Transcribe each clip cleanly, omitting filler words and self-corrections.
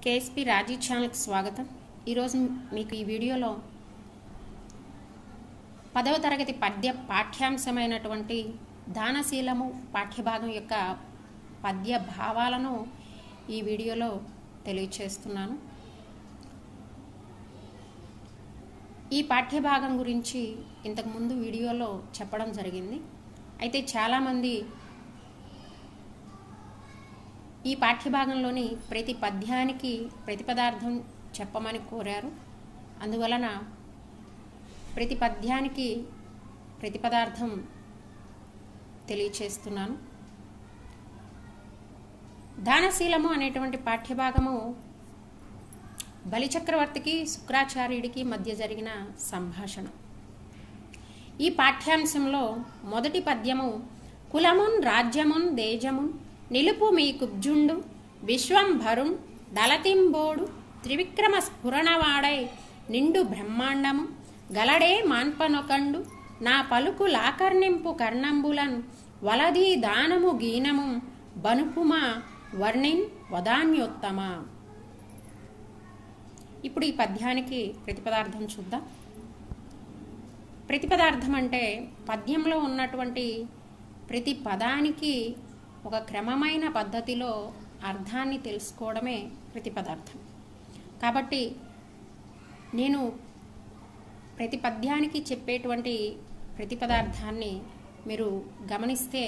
KSP రాజీ ఛానల్కి స్వాగతం. ఈరోజు మీకు ఈ వీడియోలో 10వ తరగతి పాఠ్యాంశమైనటువంటి దానశీలము పాఠ్యభాగం యొక్క పద్య భావాలను ఈ వీడియోలో తెలియచేస్తున్నాను. ఈ పాఠ్యభాగం గురించి ఇంతకుముందు వీడియోలో చెప్పడం జరిగింది. అయితే చాలామంది ఈ పాఠ్యభాగంలోని ప్రతి పద్యానికి ప్రతిపదార్థం చెప్పమని కోరారు. అందువలన ప్రతి పద్యానికి ప్రతిపదార్థం తెలియచేస్తున్నాను. దానశీలము అనేటువంటి పాఠ్యభాగము బలిచక్రవర్తికి శుక్రాచార్యుడికి మధ్య జరిగిన సంభాషణ. ఈ పాఠ్యాంశంలో మొదటి పద్యము కులమున్ రాజ్యమున్ దేజమున్ నిలుపు మీ కుబ్జుండు విశ్వంభరున్ దళతింబోడు త్రివిక్రమ స్ఫురణవాడై నిండు బ్రహ్మాండము గలడే మాన్పనొకండు నా పలుకు లాకర్ణింపు కర్ణంబులన్ వలదీ దానము గీనము బనుపుమా వర్ణిన్ వదాన్యోత్తమ. ఇప్పుడు ఈ పద్యానికి ప్రతిపదార్థం చూద్దాం. ప్రతిపదార్థం అంటే పద్యంలో ఉన్నటువంటి ప్రతి పదానికి ఒక క్రమమైన పద్ధతిలో అర్థాన్ని తెలుసుకోవడమే ప్రతిపదార్థం. కాబట్టి నేను ప్రతి పద్యానికి చెప్పేటువంటి ప్రతిపదార్థాన్ని మీరు గమనిస్తే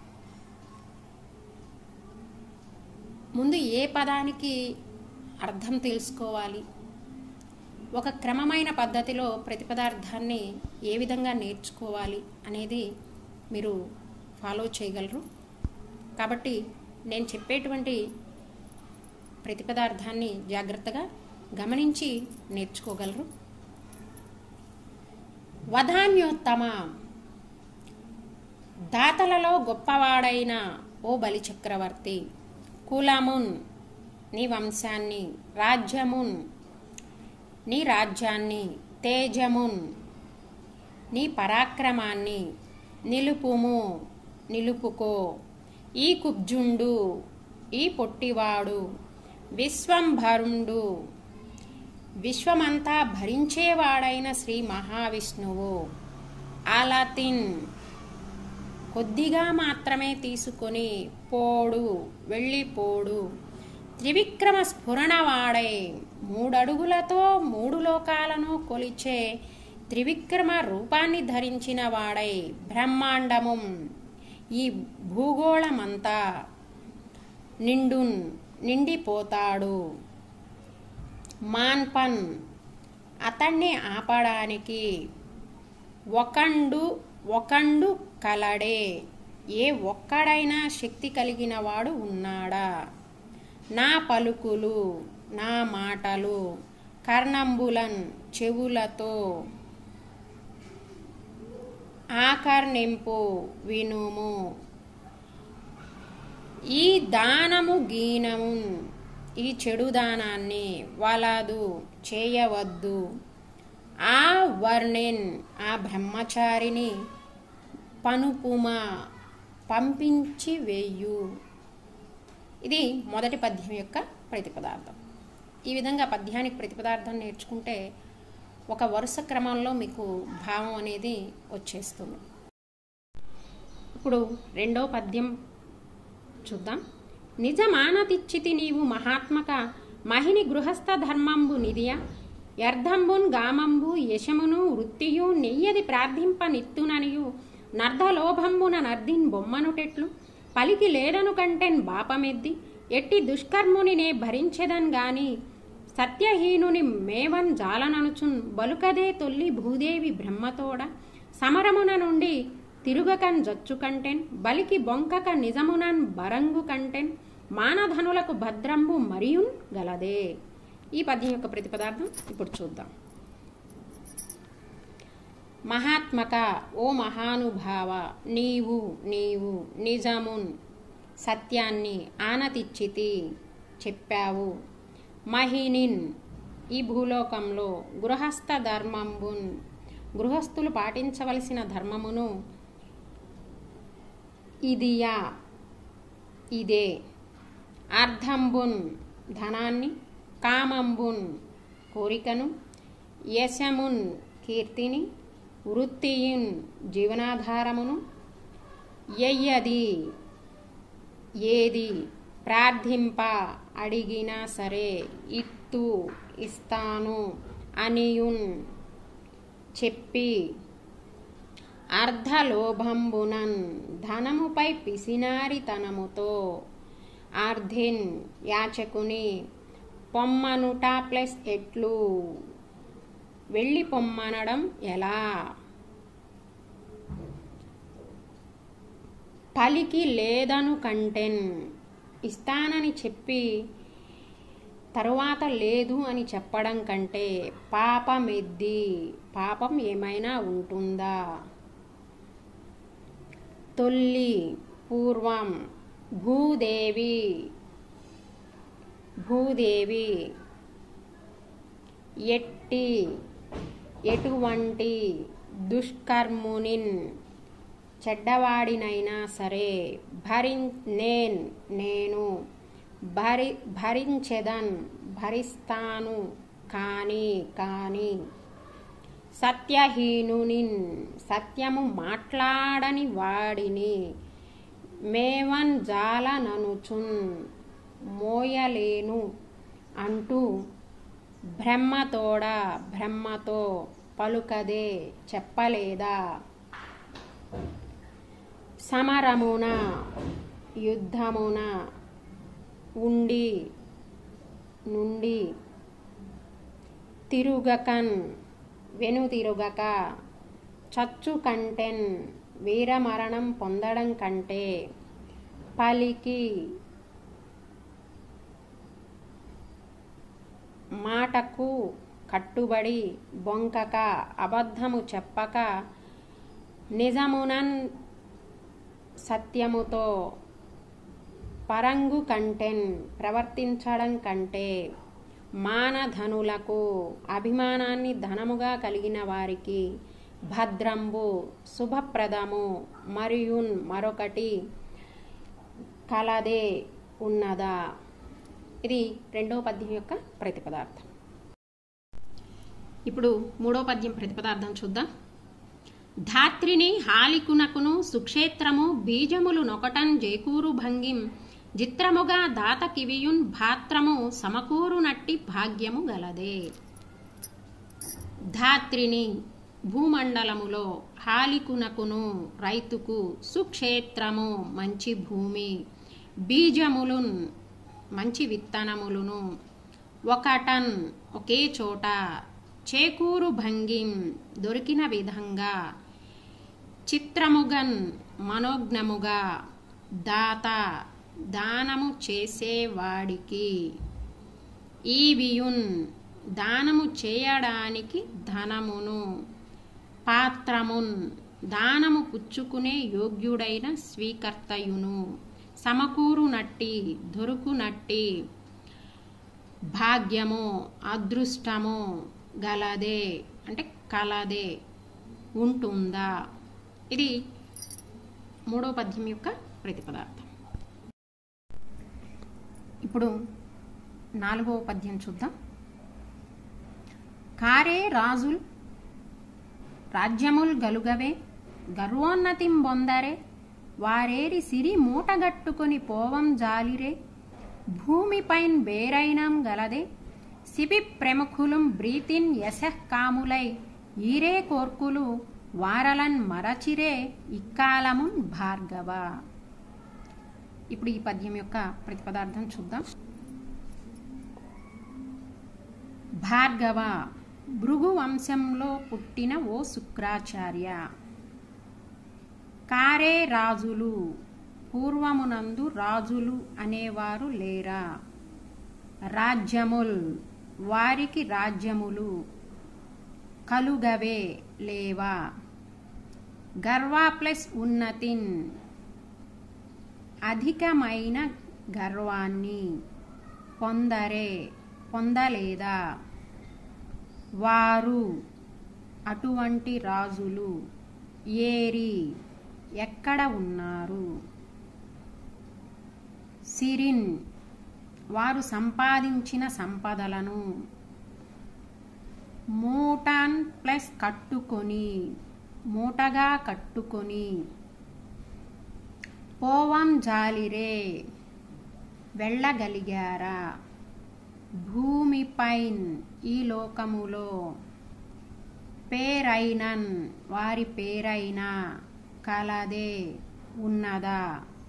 ముందు ఏ పదానికి అర్థం తెలుసుకోవాలి, ఒక క్రమమైన పద్ధతిలో ప్రతిపదార్థాన్ని ఏ విధంగా నేర్చుకోవాలి అనేది మీరు ఫాలో చేయగలరు. కాబట్టి నేను చెప్పేటువంటి ప్రతిపదార్థాన్ని జాగ్రత్తగా గమనించి నేర్చుకోగలరు. వదాన్యోత్తమ, దాతలలో గొప్పవాడైన ఓ బలిచక్రవర్తి, కులమున్ నీ వంశాన్ని, రాజ్యమున్ నీ రాజ్యాన్ని, తేజమున్ నీ పరాక్రమాన్ని, నిలుపుము నిలుపుకో, ఈ కుబ్జుండు ఈ పొట్టివాడు, విశ్వంభరుండు విశ్వమంతా భరించేవాడైన శ్రీ మహావిష్ణువు, ఆలతిన్ కొద్దిగా మాత్రమే తీసుకొని పోడు వెళ్ళిపోడు, త్రివిక్రమ స్ఫురణవాడై 3 అడుగులతో 3 లోకాలను కొలిచే త్రివిక్రమ రూపాన్ని ధరించిన వాడై బ్రహ్మాండము ఈ భూగోళమంతా నిండిపోతాడు, మాన్పన్ అతన్ని ఆపడానికి ఒకండు కలడే, ఏ ఒక్కడైనా శక్తి కలిగిన వాడు ఉన్నాడా, నా పలుకులు నా మాటలు కర్ణంబులన్ చెవులతో, ఆకర్ణింపు వినుము, ఈ దానము గీనము ఈ చెడు దానాన్ని వలదు చేయవద్దు, ఆ వర్ణిన్ ఆ బ్రహ్మచారిని పనుపుమా పంపించి వేయు. ఇది మొదటి పద్యం యొక్క ప్రతిపదార్థం. ఈ విధంగా పద్యానికి ప్రతిపదార్థం నేర్చుకుంటే ఒక వరుస క్రమంలో మీకు భావం అనేది వచ్చేస్తుంది. ఇప్పుడు రెండవ పద్యం చూద్దాం. నిజమానతిచ్చితి నీవు మహాత్మక మహిని గృహస్థ ధర్మంబు నిధియ, యర్థంబున్ గామంబు యశమును వృత్తియు నెయ్యది ప్రార్థింప నిత్తుననియు, నర్ధలోభంబున నర్దిన్ బొమ్మనుటెట్లు పలికి లేడను కంటెన్ బాపమెద్ది, ఎట్టి దుష్కర్ముని నే భరించెదన్ గాని సత్యహీనుని మేవన్ జాలననుచున్, బలుకదే తొల్లి భూదేవి బ్రహ్మతోడ సమరమున నుండి తిరుగకన్ జచ్చు కంటెన్, బలికి బొంకక నిజమునన్ బరంగు కంటెన్, మానధనులకు భద్రంబు మరియున్ గలదే. ఈ పద్యం యొక్క ప్రతిపదార్థం ఇప్పుడు చూద్దాం. మహాత్మక ఓ మహానుభావ, నీవు నిజమున్ సత్యాన్ని, ఆనతిచ్చితి చెప్పావు, మహినిన్ ఈ భూలోకంలో, గృహస్థ ధర్మంబున్ గృహస్థులు పాటించవలసిన ధర్మమును, ఇదే అర్ధంబున్ ధనాన్ని, కామంబున్ కోరికను, యశమున్ కీర్తిని, వృత్తియున్ జీవనాధారమును, యయ్యది ఏది ప్రార్థింప అడిగినా సరే ఇత్తు ఇస్తాను అనియున్ చెప్పి, అర్ధలోభంబునన్ ధనముపై పిసినారితనముతో, ఆర్ధిన్ యాచకుని పొమ్మనుట ప్లస్ ఎట్లు వెళ్ళి పొమ్మనడం ఎలా, పలికి లేదను కంటెన్ ఇస్తానని చెప్పి తరువాత లేదు అని చెప్పడం కంటే పాపమెద్ది పాపం ఏమైనా ఉంటుందా. తొల్లి పూర్వం భూదేవి ఎటువంటి దుష్కర్మునిన్ చెడ్డవాడినైనా సరే నేను భరించెదన్ భరిస్తాను కాని సత్యహీనునిన్ సత్యము మాట్లాడని వాడిని మేవన్ జాలననుచున్ మోయలేను అంటూ బ్రహ్మతో పలుకదే చెప్పలేదా. సమరమున యుద్ధమున నుండి తిరుగకన్ వెనుతిరుగక చచ్చు కంటెన్ వీరమరణం పొందడం కంటే, పలికి మాటకు కట్టుబడి బొంకక అబద్ధము చెప్పక నిజమునన్ సత్యముతో పరంగు కంటెన్ ప్రవర్తించడం కంటే, మానధనులకు అభిమానాన్ని ధనముగా కలిగిన వారికి భద్రంబు శుభప్రదము మరియున్ మరొకటి కలదే ఉన్నదా. ఇది రెండవ పద్యం యొక్క ప్రతిపదార్థం. ఇప్పుడు మూడో పద్యం ప్రతిపదార్థం చూద్దాం. ధాత్రిని హాలికునకును సుక్షేత్రము బీజములు నొకటన్ జేకూరు భంగిం చిత్రముగా దాత కివియున్ భాత్రము సమకూరు నట్టి భాగ్యము గలదే. ధాత్రిని భూమండలములో, హాలికునకును రైతుకు, సుక్షేత్రము మంచి భూమి, బీజములున్ మంచి విత్తనములును, ఒకటన్ ఒకే చోట, చేకూరు భంగిం దొరికిన విధంగా, చిత్రముగన్ మనోజ్ఞముగా, దాత దానము చేసేవాడికి, ఈవియున్ దానము చేయడానికి ధనమును, పాత్రమున్ దానము పుచ్చుకునే యోగ్యుడైన స్వీకర్తయును, సమకూరునట్టి దొరుకునట్టి, భాగ్యము అదృష్టము గలదే అంటే కలదే ఉంటుందా. ఇది మూడో పద్యం యొక్క ప్రతిపదార్థం. ఇప్పుడు నాలుగవ పద్యం చూద్దాం. కారే రాజుల్ రాజ్యముల్ గలుగవే గర్వోన్నతిం బొందరే, వారేరి సిరి మూటగట్టుకొని పోవం జాలిరే, భూమిపైన్ బేరైనం గలదే, సిబి ప్రముఖులం బ్రీతిన్ యశః కాములై, ఈరే కోర్కులు వారలన్ మరచిరే ఇక్కాలమున్ భార్గవ. ఇప్పుడు ఈ పద్యం యొక్క ప్రతిపదార్థం చూద్దాం. భార్గవ భృగు వంశంలో పుట్టిన ఓ శుక్రాచార్య, కారే రాజులు పూర్వమునందు రాజులు అనేవారు లేరా, రాజ్యముల్ వారికి రాజ్యములు కలుగవే లేవా, గర్వ ప్లస్ ఉన్నతిన్ అధికమైన గర్వాన్ని పొందలేదా, వారు అటువంటి రాజులు ఏరి ఎక్కడ ఉన్నారు, సిరిన్ వారు సంపాదించిన సంపదలను మూటన్ ప్లస్ కట్టుకొని మూటగా కట్టుకొని పోవం జాలిరే వెళ్ళగలిగారా భూమిపైన్ ఈ లోకములో పేరైనన్ వారి పేరైన కలదే ఉన్నదా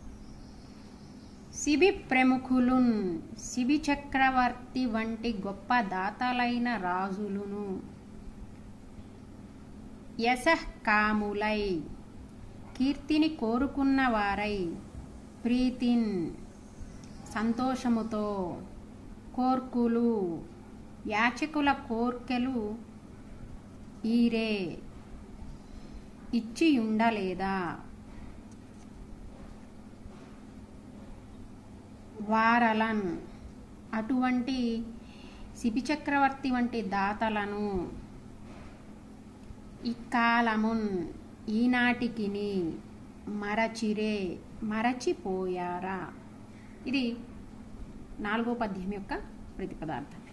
శిబి ప్రముఖులున్ శిబి చక్రవర్తి వంటి గొప్ప దాతలైన రాజులును యశఃకాములై కీర్తిని కోరుకున్న వారై ప్రీతిన్ సంతోషముతో కోర్కులు యాచకుల కోర్కెలు ఈరే ఇచ్చియుండలేదా వారలన్ అటువంటి శిబి చక్రవర్తి వంటి దాతలను ఇక్కాలమున్ ఈనాటికిని మరచిపోయారా. ఇది 4వ పద్యం యొక్క ప్రతిపదార్థం.